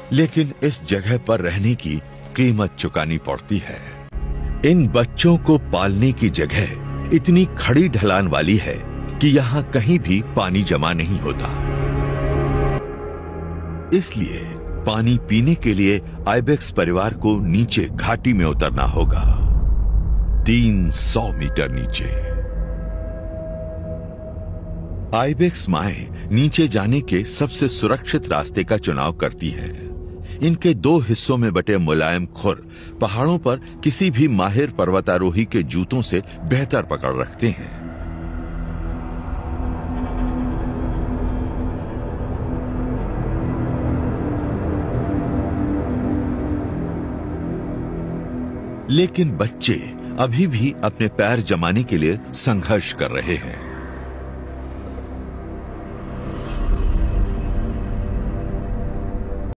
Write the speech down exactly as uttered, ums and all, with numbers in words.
लेकिन इस जगह पर रहने की कीमत चुकानी पड़ती है। इन बच्चों को पालने की जगह इतनी खड़ी ढलान वाली है कि यहां कहीं भी पानी जमा नहीं होता। इसलिए पानी पीने के लिए आइबेक्स परिवार को नीचे घाटी में उतरना होगा, तीन सौ मीटर नीचे। आइबेक्स माएं नीचे जाने के सबसे सुरक्षित रास्ते का चुनाव करती हैं। इनके दो हिस्सों में बटे मुलायम खुर पहाड़ों पर किसी भी माहिर पर्वतारोही के जूतों से बेहतर पकड़ रखते हैं। लेकिन बच्चे अभी भी अपने पैर जमाने के लिए संघर्ष कर रहे हैं।